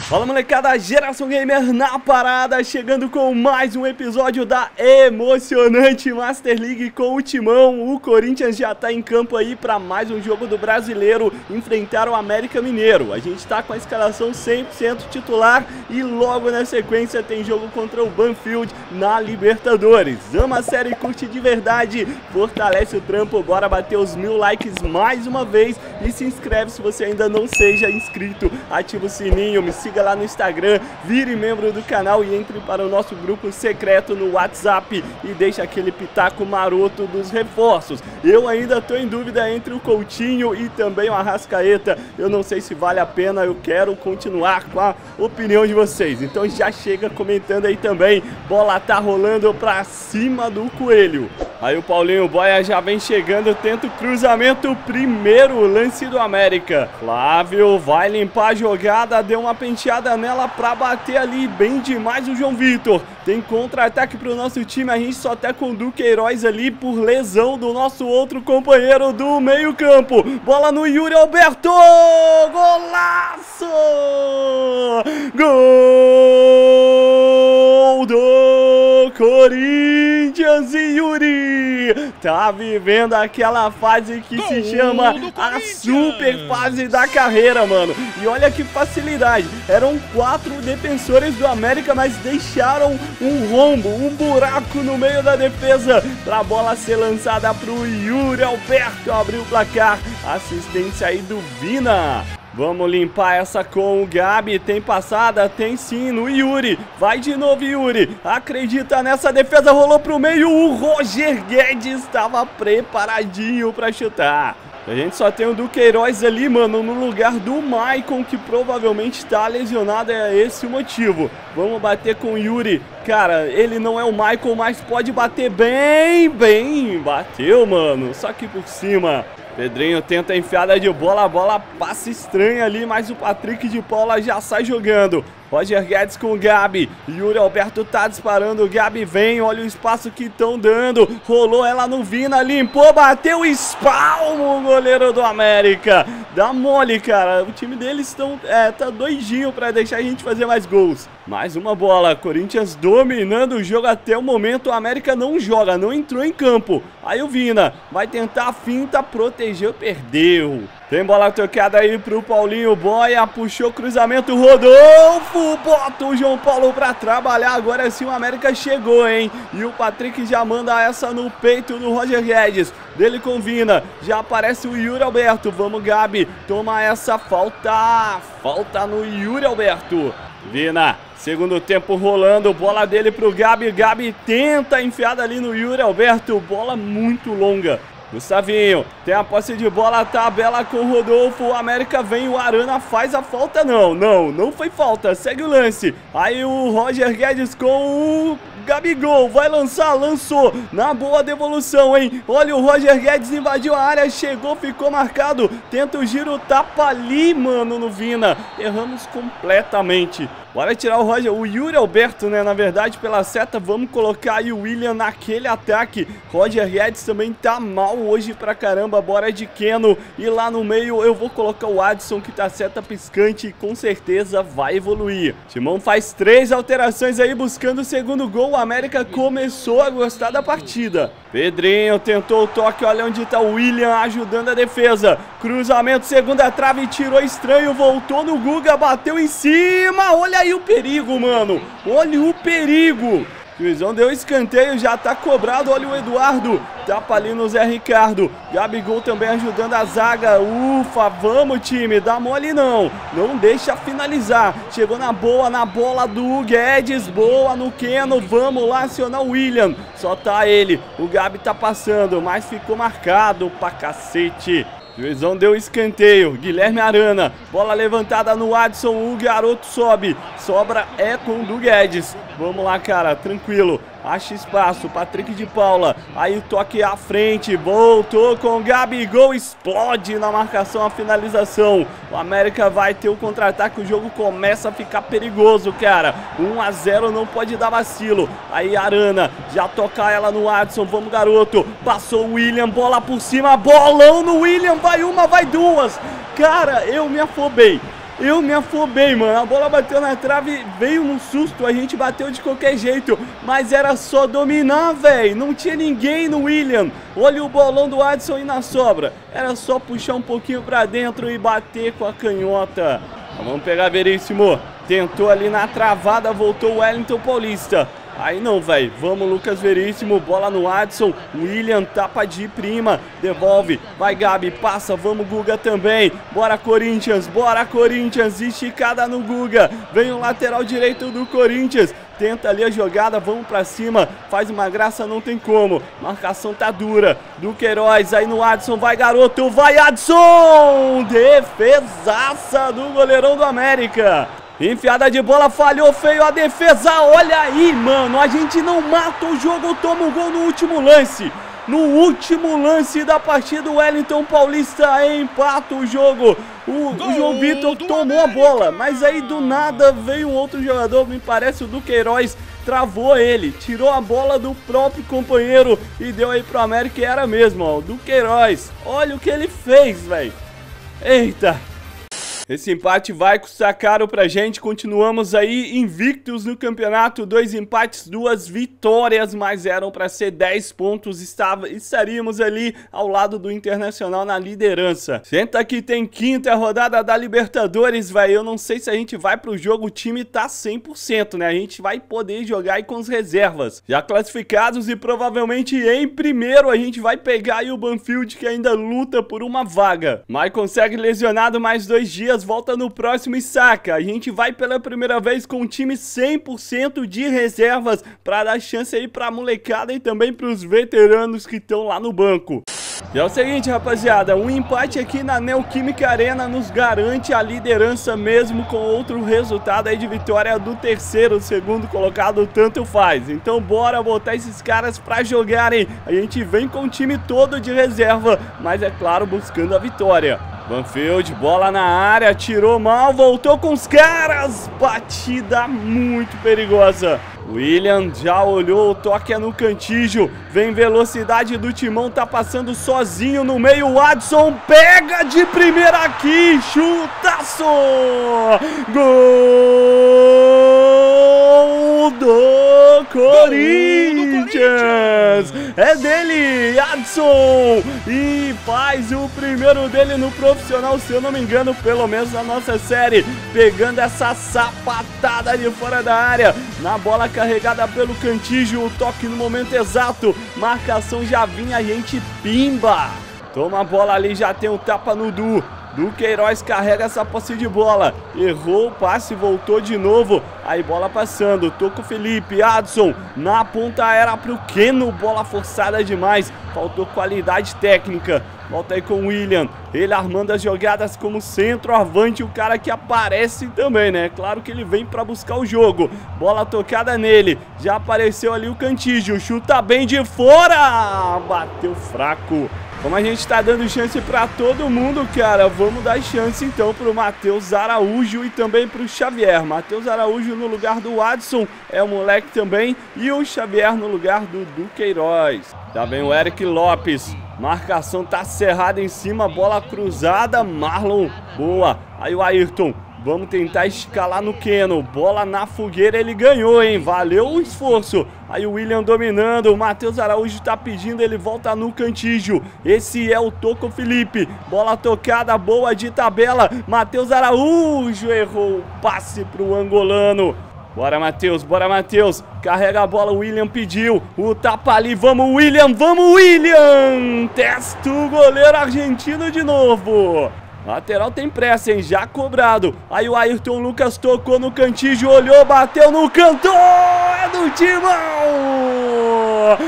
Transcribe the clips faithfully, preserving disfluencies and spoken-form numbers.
Fala molecada, Geração Gamer na parada, chegando com mais um episódio da emocionante Master League com o Timão. O Corinthians já tá em campo aí para mais um jogo do Brasileiro, enfrentar o América Mineiro. A gente tá com a escalação cem por cento titular e logo na sequência tem jogo contra o Banfield na Libertadores. Ama a série, curte de verdade, fortalece o trampo, bora bater os mil likes mais uma vez e se inscreve se você ainda não seja inscrito, ativa o sininho, me siga lá no Instagram, vire membro do canal e entre para o nosso grupo secreto no WhatsApp e deixe aquele pitaco maroto dos reforços. Eu ainda estou em dúvida entre o Coutinho e também o Arrascaeta, eu não sei se vale a pena, eu quero continuar com a opinião de vocês, então já chega comentando aí também. Bola tá rolando pra cima do Coelho. Aí o Paulinho Boia já vem chegando, tenta o cruzamento, primeiro lance do América. Flávio vai limpar a jogada, deu uma penteada nela pra bater ali, bem demais o João Vitor. Tem contra-ataque pro nosso time, a gente só tá com o Duqueiroz ali por lesão do nosso outro companheiro do meio campo. Bola no Yuri Alberto, golaço! Gol do Corinthians e Yuri tá vivendo aquela fase que Gol se chama a super fase da carreira, mano. E olha que facilidade, eram quatro defensores do América, mas deixaram um rombo, um buraco no meio da defesa pra bola ser lançada pro Yuri Alberto abrir o placar. Assistência aí do Vina. Vamos limpar essa com o Gabi, tem passada, tem sim no Yuri, vai de novo Yuri, acredita nessa defesa, rolou pro meio, o Roger Guedes estava preparadinho pra chutar. A gente só tem o Duqueiroz ali, mano, no lugar do Maicon, que provavelmente está lesionado, é esse o motivo. Vamos bater com o Yuri, cara, ele não é o Maicon, mas pode bater bem, bem, bateu, mano, só que por cima. Pedrinho tenta a enfiada de bola, a bola passa estranha ali, mas o Patrick de Paula já sai jogando. Roger Guedes com o Gabi, Yuri Alberto tá disparando, o Gabi vem, olha o espaço que estão dando, rolou ela no Vina, limpou, bateu, espalma o goleiro do América. Dá mole, cara, o time deles estão, é, tá doidinho pra deixar a gente fazer mais gols. Mais uma bola, Corinthians dominando o jogo até o momento, o América não joga, não entrou em campo. Aí o Vina vai tentar a finta, protegeu, perdeu. Tem bola tocada aí pro Paulinho Boia, puxou cruzamento, Rodolfo, bota o João Paulo pra trabalhar, agora sim o América chegou, hein? E o Patrick já manda essa no peito do Roger Guedes, dele com Vina, já aparece o Yuri Alberto, vamos Gabi, toma essa falta, falta no Yuri Alberto. Vina, segundo tempo rolando, bola dele pro Gabi, Gabi tenta a enfiada ali no Yuri Alberto, bola muito longa. Gustavinho, tem a posse de bola, tabela com o Rodolfo, o América vem, o Arana faz a falta, não, não, não foi falta, segue o lance. Aí o Roger Guedes com o Gabigol, vai lançar, lançou, na boa devolução, hein, olha o Roger Guedes invadiu a área, chegou, ficou marcado, tenta o giro, tapa ali, mano, no Vina, erramos completamente. Bora tirar o Roger, o Yuri Alberto, né, na verdade, pela seta, vamos colocar aí o William naquele ataque. Roger Guedes também tá mal hoje pra caramba, bora de Keno. E lá no meio eu vou colocar o Adson, que tá seta piscante e com certeza vai evoluir. Timão faz três alterações aí buscando o segundo gol, o América começou a gostar da partida. Pedrinho tentou o toque, olha onde tá o William ajudando a defesa. Cruzamento, segunda trave, tirou estranho, voltou no Guga, bateu em cima, olha aí o perigo, mano, olha o perigo. O juizão deu escanteio, já tá cobrado, olha o Eduardo, tapa ali no Zé Ricardo, Gabigol também ajudando a zaga, ufa, vamos time, dá mole não, não deixa finalizar, chegou na boa, na bola do Guedes, boa no Keno, vamos lá acionar o William, só tá ele, o Gabi tá passando, mas ficou marcado pra cacete. Juizão deu escanteio, Guilherme Arana, bola levantada no Adson, o garoto sobe, sobra é com o do Guedes. Vamos lá, cara, tranquilo, acha espaço, Patrick de Paula, aí o toque à frente, voltou com o Gabigol, explode na marcação, a finalização. O América vai ter o contra-ataque, o jogo começa a ficar perigoso, cara, um a zero, não pode dar vacilo. Aí Arana, já toca ela no Adson, vamos garoto, passou o William, bola por cima, bolão no William, vai uma, vai duas. Cara, eu me afobei. eu me afobei, mano. A bola bateu na trave, veio num susto, a gente bateu de qualquer jeito, mas era só dominar, velho. Não tinha ninguém no William. Olha o bolão do Adson aí na sobra. Era só puxar um pouquinho pra dentro e bater com a canhota. Vamos pegar Veríssimo. Tentou ali na travada, voltou o Wellington Paulista. Aí não, velho. Vamos, Lucas Veríssimo. Bola no Adson. William tapa de prima. Devolve. Vai, Gabi. Passa. Vamos, Guga também. Bora, Corinthians. Bora, Corinthians. Esticada no Guga. Vem o lateral direito do Corinthians. Tenta ali a jogada. Vamos pra cima. Faz uma graça, não tem como. Marcação tá dura. Do Queiroz. Aí no Adson. Vai, garoto. Vai, Adson. Defesaça do goleirão do América. Enfiada de bola, falhou feio a defesa. Olha aí, mano, a gente não mata o jogo, toma o gol no último lance. No último lance da partida, o Wellington Paulista empata o jogo. O, o João Vitor tomou a bola, mas aí do nada veio um outro jogador, me parece o do Queiroz, travou ele, tirou a bola do próprio companheiro e deu aí pro América, e era mesmo, ó, o do Queiroz. Olha o que ele fez, velho. Eita. Esse empate vai custar caro pra gente, continuamos aí invictos no campeonato, dois empates, duas vitórias, mas eram pra ser dez pontos, estava, estaríamos ali ao lado do Internacional na liderança. Senta que tem quinta rodada da Libertadores, velho, eu não sei se a gente vai pro jogo, o time tá cem por cento, né, a gente vai poder jogar aí com as reservas, já classificados e provavelmente em primeiro a gente vai pegar aí o Banfield que ainda luta por uma vaga, mas consegue lesionado mais dois dias, volta no próximo e saca. A gente vai pela primeira vez com um time cem por cento de reservas para dar chance aí pra molecada e também pros veteranos que estão lá no banco. E é o seguinte, rapaziada, um empate aqui na Neoquímica Arena nos garante a liderança mesmo com outro resultado aí de vitória do terceiro, segundo colocado, tanto faz. Então bora botar esses caras pra jogarem. A gente vem com o time todo de reserva, mas é claro, buscando a vitória. Banfield, bola na área, tirou mal, voltou com os caras, batida muito perigosa. William já olhou, o toque é no Cantígio, vem velocidade do Timão, tá passando sozinho no meio, o Adson pega de primeira aqui, chutaço, gol do Corinthians, é dele, Adson, e faz o primeiro dele no profissional, se eu não me engano, pelo menos na nossa série, pegando essa sapatada de fora da área, na bola carregada pelo Cantígio, o toque no momento exato, marcação já vinha, a gente pimba, toma a bola ali, já tem um tapa no Du, do Queiroz carrega essa posse de bola, errou o passe, voltou de novo, aí bola passando, toca o Felipe, Adson, na ponta era pro Keno, bola forçada demais, faltou qualidade técnica, volta aí com o William, ele armando as jogadas como centroavante, o cara que aparece também, né? Claro que ele vem pra buscar o jogo, bola tocada nele, já apareceu ali o Cantígio, chuta bem de fora, bateu fraco. Como a gente tá dando chance pra todo mundo, cara, vamos dar chance então pro Matheus Araújo e também pro Xavier. Matheus Araújo no lugar do Adson, é o moleque também, e o Xavier no lugar do Du Queiroz. Tá bem o Eric Lopes, marcação tá cerrada em cima, bola cruzada, Marlon, boa. Aí o Ayrton, vamos tentar esticar lá no Keno, bola na fogueira, ele ganhou, hein, valeu o esforço. Aí o William dominando, o Matheus Araújo tá pedindo, ele volta no Cantígio, esse é o Toco Felipe, bola tocada, boa de tabela, Matheus Araújo errou o passe pro angolano. Bora, Matheus, bora, Matheus, carrega a bola, o William pediu, o tapa ali, vamos, William, vamos, William, testa o goleiro argentino de novo. Lateral tem pressa, hein? Já cobrado. Aí o Ayrton Lucas tocou no Cantígio, olhou, bateu no canto. É do Timão!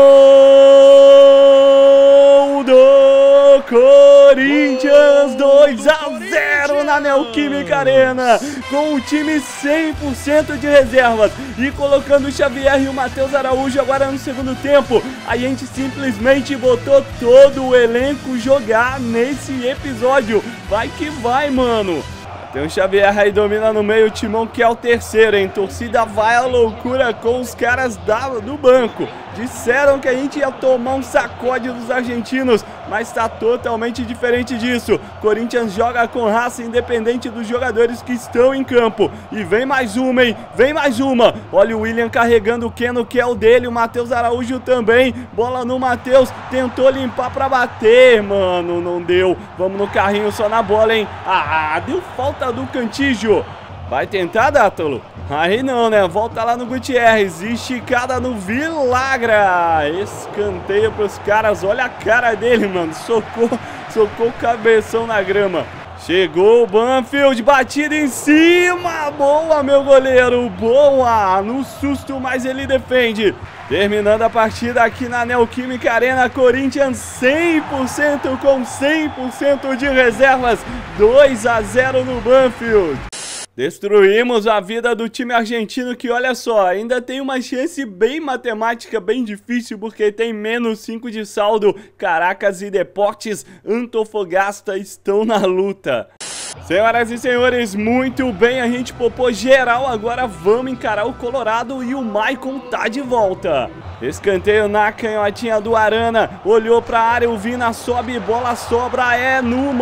Gol do Corinthians, dois a zero na Neoquímica Arena. Com o time cem por cento de reservas. E colocando o Xavier e o Matheus Araújo agora no segundo tempo. A gente simplesmente botou todo o elenco jogar nesse episódio. Vai que vai, mano. Tem o Xavier aí, domina no meio, o Timão que é o terceiro, hein? Torcida vai à loucura com os caras da, do banco. Disseram que a gente ia tomar um sacode dos argentinos, mas está totalmente diferente disso. Corinthians joga com raça, independente dos jogadores que estão em campo. E vem mais uma, hein? Vem mais uma. Olha o William carregando o Keno, que é o dele. O Matheus Araújo também. Bola no Matheus. Tentou limpar pra bater, mano. Não deu. Vamos no carrinho só na bola, hein? Ah, deu falta do Cantígio. Vai tentar, Dátolo? Aí não, né? Volta lá no Gutierrez. Esticada no Vilagra. Escanteio pros caras. Olha a cara dele, mano. Socou, socou o cabeção na grama. Chegou o Banfield. Batida em cima. Boa, meu goleiro. Boa. No susto, mas ele defende. Terminando a partida aqui na Neoquímica Arena. Corinthians cem por cento com cem por cento de reservas. dois a zero no Banfield. Destruímos a vida do time argentino, que olha só, ainda tem uma chance bem matemática, bem difícil, porque tem menos cinco de saldo. Caracas e Deportes Antofagasta estão na luta. Senhoras e senhores, muito bem, a gente popou geral, agora vamos encarar o Colorado e o Maicon tá de volta. Escanteio na canhotinha do Arana, olhou pra área, o Vina sobe, bola sobra, é no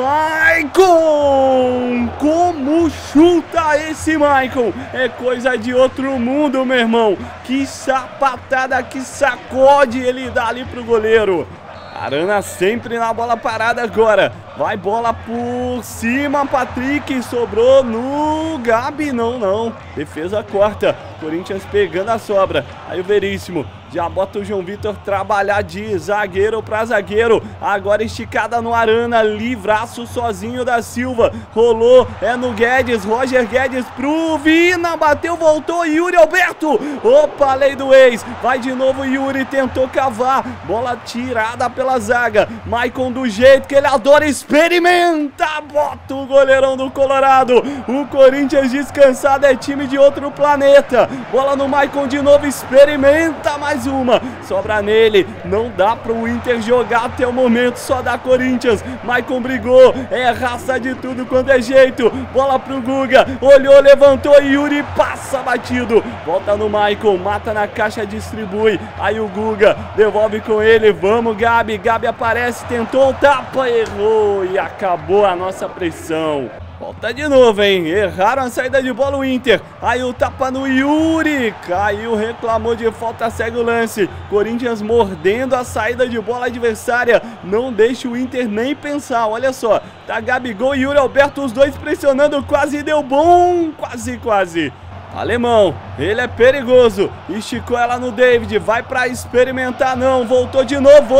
Maicon! Como chuta esse Maicon? É coisa de outro mundo, meu irmão. Que sapatada, que sacode ele dá ali pro goleiro. Arana sempre na bola parada agora. Vai bola por cima, Patrick. Sobrou no Gabi. Não, não. Defesa corta. Corinthians pegando a sobra. Aí o Veríssimo já bota o João Vitor trabalhar de zagueiro para zagueiro. Agora esticada no Arana. Livraço sozinho da Silva. Rolou. É no Guedes. Roger Guedes pro Vina. Bateu, voltou. Yuri Alberto. Opa, lei do ex. Vai de novo Yuri. Tentou cavar. Bola tirada pela zaga. Maicon do jeito que ele adora. Experimenta. Bota o goleirão do Colorado. O Corinthians descansado é time de outro planeta. Bola no Maicon de novo. Experimenta mais uma. Sobra nele. Não dá pro Inter jogar até o momento. Só dá Corinthians. Maicon brigou. É raça de tudo quanto é jeito. Bola pro Guga. Olhou, levantou. Yuri passa batido. Volta no Maicon. Mata na caixa, distribui. Aí o Guga devolve com ele. Vamos, Gabi. Gabi aparece. Tentou o tapa. Errou. E acabou a nossa pressão. Volta de novo, hein? Erraram a saída de bola o Inter. Aí o tapa no Yuri. Caiu, reclamou de falta, segue o lance. Corinthians mordendo a saída de bola adversária. Não deixa o Inter nem pensar. Olha só. Tá Gabigol e Yuri Alberto, os dois pressionando. Quase deu bom. Quase, quase. Alemão, ele é perigoso. Esticou ela no David. Vai pra experimentar, não. Voltou de novo.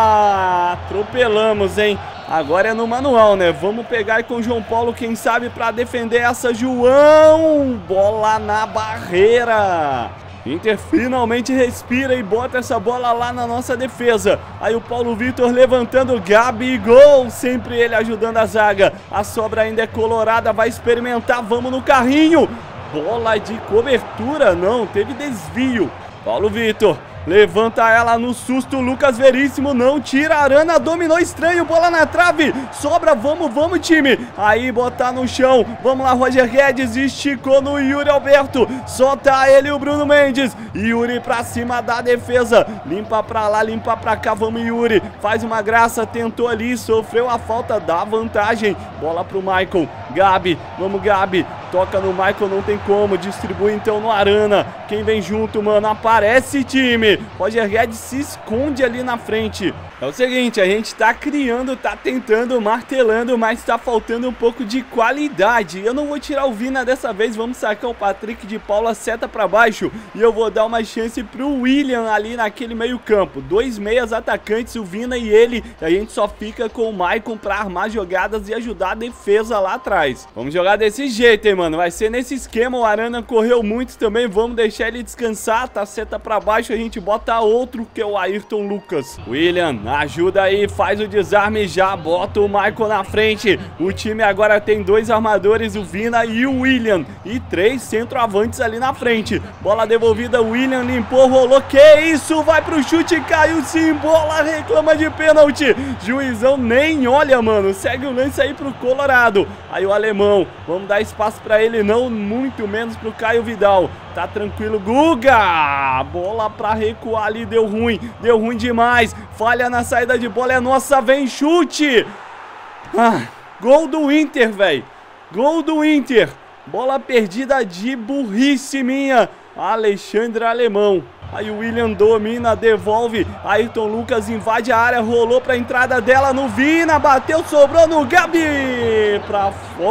Opa! Atropelamos, hein? Agora é no manual, né? Vamos pegar aí com o João Paulo, quem sabe, pra defender essa. João! Bola na barreira. Inter finalmente respira e bota essa bola lá na nossa defesa. Aí o Paulo Vitor levantando. Gabigol, sempre ele ajudando a zaga. A sobra ainda é colorada, vai experimentar. Vamos no carrinho. Bola de cobertura, não, teve desvio. Paulo Vitor levanta ela no susto. Lucas Veríssimo não tira. Arana dominou estranho. Bola na trave. Sobra. Vamos, vamos, time. Aí botar no chão. Vamos lá, Roger Guedes. Esticou no Yuri Alberto. Solta ele, o Bruno Mendes. Yuri pra cima da defesa. Limpa pra lá, limpa pra cá. Vamos, Yuri. Faz uma graça. Tentou ali. Sofreu a falta da vantagem. Bola pro Maicon. Gabi. Vamos, Gabi. Toca no Maicon, não tem como. Distribui então no Arana. Quem vem junto, mano? Aparece, time. Roger Guedes se esconde ali na frente. É o seguinte, a gente tá criando, tá tentando, martelando, mas tá faltando um pouco de qualidade. Eu não vou tirar o Vina dessa vez, vamos sacar o Patrick de Paula, seta pra baixo. E eu vou dar uma chance pro William ali naquele meio campo. Dois meias atacantes, o Vina e ele. E a gente só fica com o Maicon pra armar jogadas e ajudar a defesa lá atrás. Vamos jogar desse jeito, hein, mano. Vai ser nesse esquema, o Arana correu muito também. Vamos deixar ele descansar, tá seta pra baixo, a gente bota outro, que é o Ayrton Lucas. William, ajuda aí, faz o desarme já, bota o Maicon na frente. O time agora tem dois armadores, o Vina e o William. E três centroavantes ali na frente. Bola devolvida, o William limpou, rolou. Que isso? Vai pro chute, caiu sim. Bola reclama de pênalti. Juizão nem olha, mano. Segue o lance aí pro Colorado. Aí o alemão, vamos dar espaço pra ele não, muito menos pro Caio Vidal. Tá tranquilo, Guga! Bola pra recuar ali, deu ruim, deu ruim demais. Falha na saída de bola, é nossa, vem chute! Ah, gol do Inter, velho. Gol do Inter. Bola perdida de burrice minha. Alexandre Alemão. Aí o William domina, devolve. Ayrton Lucas invade a área, rolou pra entrada dela no Vina. Bateu, sobrou no Gabi. Pra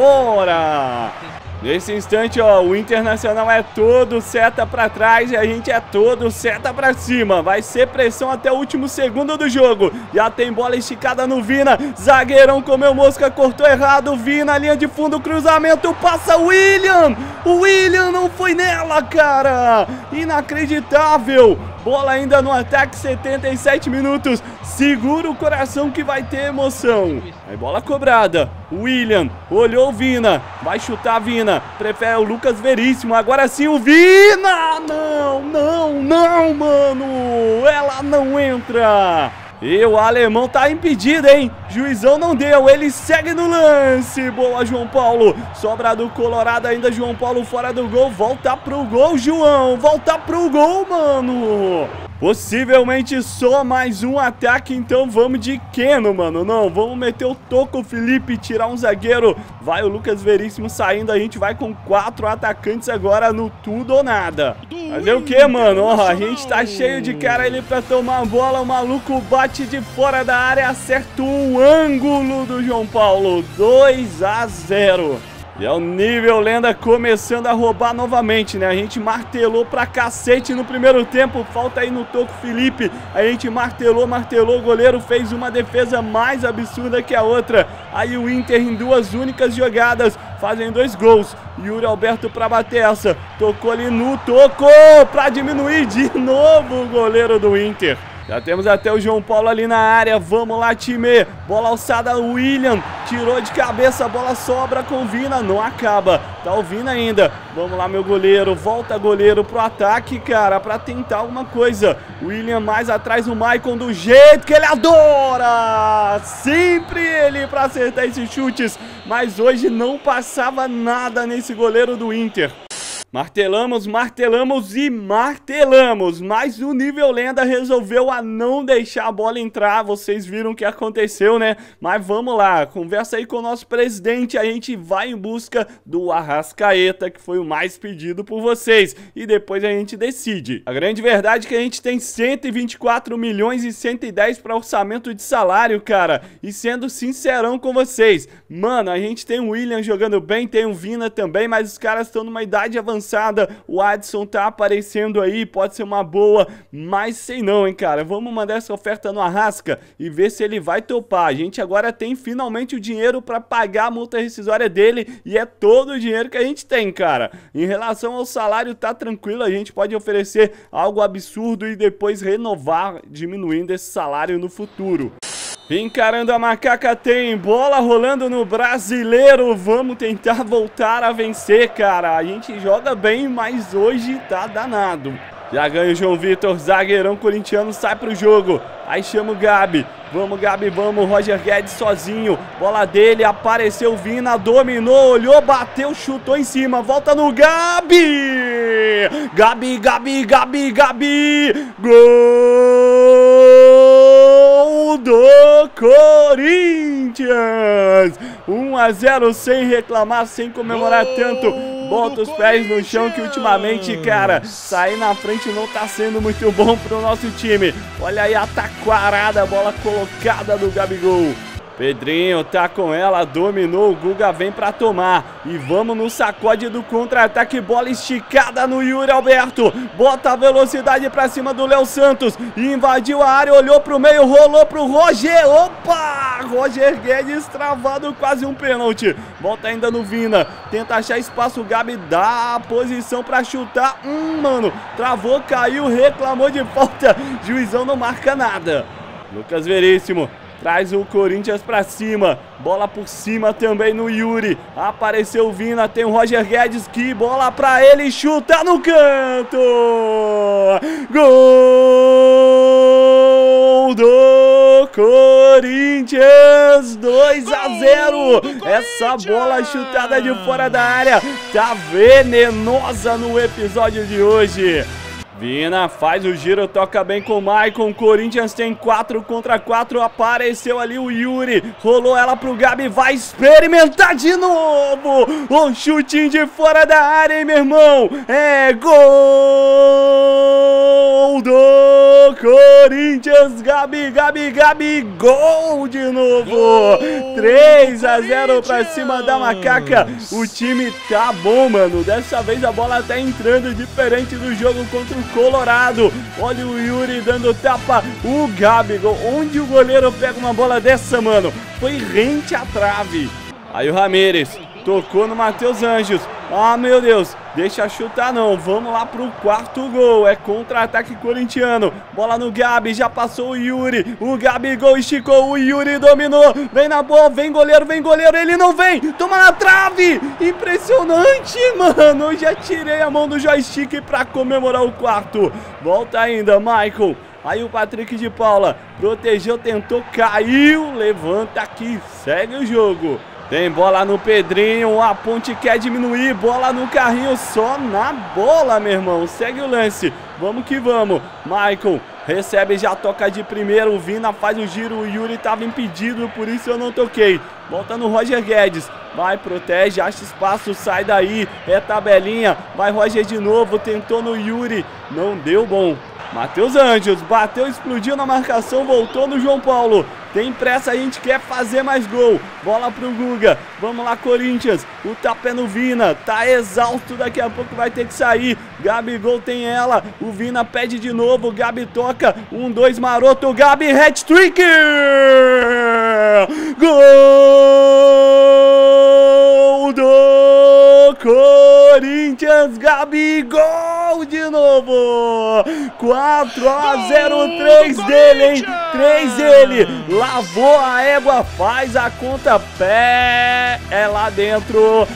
fora. Nesse instante, ó, o Internacional é todo seta pra trás e a gente é todo seta pra cima. Vai ser pressão até o último segundo do jogo. Já tem bola esticada no Vina. Zagueirão comeu mosca, cortou errado. Vina, linha de fundo, cruzamento, passa o William. O William não foi nela, cara. Inacreditável. Bola ainda no ataque, setenta e sete minutos. Segura o coração que vai ter emoção. Aí bola cobrada. William olhou o Vina. Vai chutar Vina. Prefere o Lucas Veríssimo. Agora sim o Vina. Não, não, não, mano. Ela não entra. E o alemão tá impedido, hein? Juizão não deu, ele segue no lance. Boa, João Paulo. Sobra do Colorado ainda, João Paulo fora do gol. Volta pro gol, João. Volta pro gol, mano. Possivelmente só mais um ataque, então vamos de Keno, mano. Não, vamos meter o toco, Felipe, tirar um zagueiro. Vai o Lucas Veríssimo saindo, a gente vai com quatro atacantes agora no tudo ou nada. Fazer o que, mano? Ó, a gente tá cheio de cara ali pra tomar a bola. O maluco bate de fora da área, acerta um ângulo do João Paulo. dois a zero. E é o nível lenda começando a roubar novamente, né? A gente martelou pra cacete no primeiro tempo. Falta aí no toco Felipe. A gente martelou, martelou. O goleiro fez uma defesa mais absurda que a outra. Aí o Inter em duas únicas jogadas fazem dois gols. Yuri Alberto pra bater essa. Tocou ali no toco pra diminuir de novo o goleiro do Inter. Já temos até o João Paulo ali na área. Vamos lá, time. Bola alçada, o William. Tirou de cabeça, a bola sobra com o Vina. Não acaba. Tá o Vina ainda. Vamos lá, meu goleiro. Volta, goleiro, pro ataque, cara, pra tentar alguma coisa. William mais atrás, o Maicon do jeito que ele adora. Sempre ele pra acertar esses chutes. Mas hoje não passava nada nesse goleiro do Inter. Martelamos, martelamos e martelamos, mas o nível lenda resolveu a não deixar a bola entrar. Vocês viram o que aconteceu, né? Mas vamos lá, conversa aí com o nosso presidente. A gente vai em busca do Arrascaeta, que foi o mais pedido por vocês, e depois a gente decide. A grande verdade é que a gente tem cento e vinte e quatro milhões e cento e dez para orçamento de salário, cara. E sendo sincerão com vocês, mano, a gente tem o William jogando bem, tem o Vina também, mas os caras estão numa idade avançada. O Adson tá aparecendo aí, pode ser uma boa, mas sei não, hein, cara. Vamos mandar essa oferta no Arrasca e ver se ele vai topar. A gente agora tem finalmente o dinheiro pra pagar a multa rescisória dele e é todo o dinheiro que a gente tem, cara. Em relação ao salário, tá tranquilo, a gente pode oferecer algo absurdo e depois renovar, diminuindo esse salário no futuro. Encarando a macaca, tem bola rolando no Brasileiro. Vamos tentar voltar a vencer, cara. A gente joga bem, mas hoje tá danado. Já ganha o João Vitor, zagueirão corintiano, sai pro jogo. Aí chama o Gabi. Vamos, Gabi, vamos. Roger Guedes sozinho. Bola dele, apareceu o Vina, dominou, olhou, bateu, chutou em cima. Volta no Gabi. Gabi, Gabi, Gabi, Gabi. Gol do Corinthians. um a zero sem reclamar, sem comemorar tanto. Bota os pés no chão que ultimamente, cara, sair na frente não tá sendo muito bom pro nosso time. Olha aí a taquarada, bola colocada do Gabigol. Pedrinho tá com ela, dominou, o Guga vem pra tomar. E vamos no sacode do contra-ataque, bola esticada no Yuri Alberto. Bota a velocidade pra cima do Léo Santos. Invadiu a área, olhou pro meio, rolou pro Roger. Opa! Roger Guedes travado, quase um pênalti. Volta ainda no Vina, tenta achar espaço, o Gabi dá a posição pra chutar. Hum, mano, travou, caiu, reclamou de falta. Juizão não marca nada. Lucas Veríssimo traz o Corinthians pra cima. Bola por cima também no Yuri. Apareceu o Vina, tem o Roger Guedes, que bola pra ele, chuta no canto. Gol do Corinthians. Corinthians, dois a zero. Essa bola chutada de fora da área tá venenosa no episódio de hoje. Vina faz o giro, toca bem com o Maicon. Corinthians tem quatro contra quatro. Apareceu ali o Yuri. Rolou ela pro Gabi. Vai experimentar de novo. Um chutinho de fora da área, hein, meu irmão. É gol do Corinthians. Gabi, Gabi, Gabi. Gol de novo. três a zero pra cima da Macaca. O time tá bom, mano. Dessa vez a bola tá entrando diferente do jogo contra o Colorado. Olha o Yuri dando tapa. O Gabigol. Onde o goleiro pega uma bola dessa, mano? Foi rente à trave. Aí o Ramírez tocou no Matheus Anjos. Ah, meu Deus. Deixa chutar não. Vamos lá pro quarto gol. É contra-ataque corintiano. Bola no Gabi. Já passou o Yuri. O Gabigol esticou. O Yuri dominou. Vem na bola. Vem goleiro. Vem goleiro. Ele não vem. Toma na trave. Impressionante, mano. Eu já tirei a mão do joystick pra comemorar o quarto. Volta ainda, Michael. Aí o Patrick de Paula. Protegeu, tentou, caiu. Levanta aqui. Segue o jogo. Tem bola no Pedrinho, a Ponte quer diminuir, bola no carrinho, só na bola, meu irmão. Segue o lance, vamos que vamos. Michael recebe, já toca de primeiro, o Vina faz o giro, o Yuri estava impedido, por isso eu não toquei. Volta no Roger Guedes, vai, protege, acha espaço, sai daí, é tabelinha. Vai Roger de novo, tentou no Yuri, não deu bom. Matheus Anjos, bateu, explodiu na marcação, voltou no João Paulo. Tem pressa, a gente quer fazer mais gol. Bola pro Guga, vamos lá Corinthians. O tapa é no Vina, tá exausto, daqui a pouco vai ter que sair. Gabigol tem ela, o Vina pede de novo, Gabi toca. Um, dois, maroto, Gabi, hat-trick! Gol do Corinthians, Gabigol de novo. quatro a zero, três dele, hein? três dele. Lavou a égua, faz a conta, pé, é lá dentro.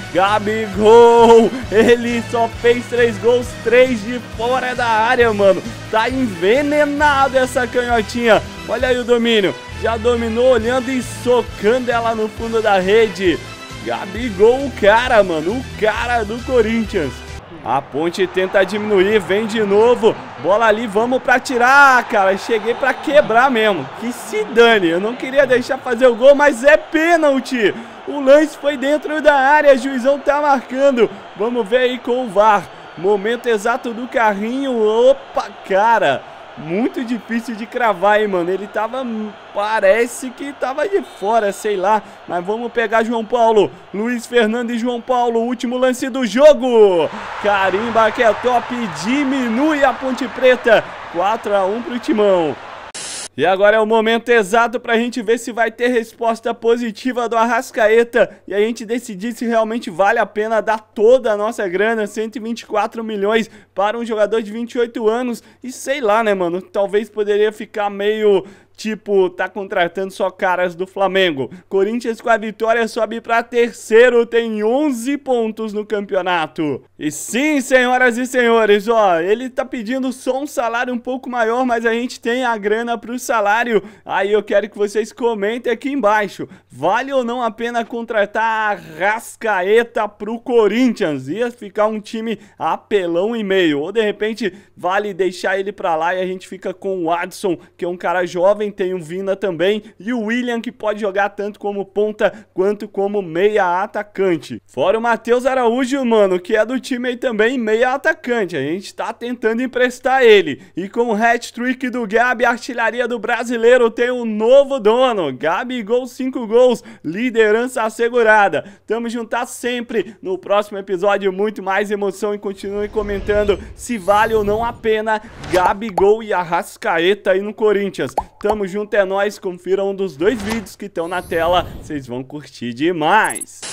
Gabigol, ele só fez três gols, três de fora da área, mano. Tá envenenado essa canhotinha. Olha aí o domínio, já dominou olhando e socando ela no fundo da rede. Gabigol, o cara, mano, o cara do Corinthians. A Ponte tenta diminuir, vem de novo. Bola ali, vamos pra tirar, cara. Cheguei pra quebrar mesmo. Que se dane, eu não queria deixar fazer o gol, mas é pênalti. O lance foi dentro da área, o juizão tá marcando. Vamos ver aí com o V A R. Momento exato do carrinho. Opa, cara. Muito difícil de cravar, hein, mano. Ele tava, parece que tava de fora, sei lá. Mas vamos pegar João Paulo. Luiz Fernando e João Paulo, último lance do jogo. Carimba que é top, diminui a Ponte Preta. quatro a um pro Timão. E agora é o momento exato pra gente ver se vai ter resposta positiva do Arrascaeta e a gente decidir se realmente vale a pena dar toda a nossa grana, cento e vinte e quatro milhões, para um jogador de vinte e oito anos. E sei lá, né, mano, talvez poderia ficar meio... tipo, tá contratando só caras do Flamengo. Corinthians com a vitória sobe pra terceiro, tem onze pontos no campeonato. E sim, senhoras e senhores, ó, ele tá pedindo só um salário um pouco maior, mas a gente tem a grana pro salário. Aí eu quero que vocês comentem aqui embaixo. Vale ou não a pena contratar a Arrascaeta pro Corinthians? Ia ficar um time apelão e meio. Ou de repente vale deixar ele pra lá e a gente fica com o Adson, que é um cara jovem. Tem o Vina também e o William, que pode jogar tanto como ponta quanto como meia atacante. Fora o Matheus Araújo, mano, que é do time aí também, meia atacante. A gente tá tentando emprestar ele. E com o hat-trick do Gabi, a artilharia do brasileiro tem um novo dono. Gabigol, cinco gols, liderança assegurada. Tamo juntar sempre. No próximo episódio, muito mais emoção, e continue comentando se vale ou não a pena Gabigol e Arrascaeta aí no Corinthians. Tamo junto, é nóis. Confira um dos dois vídeos que estão na tela, vocês vão curtir demais.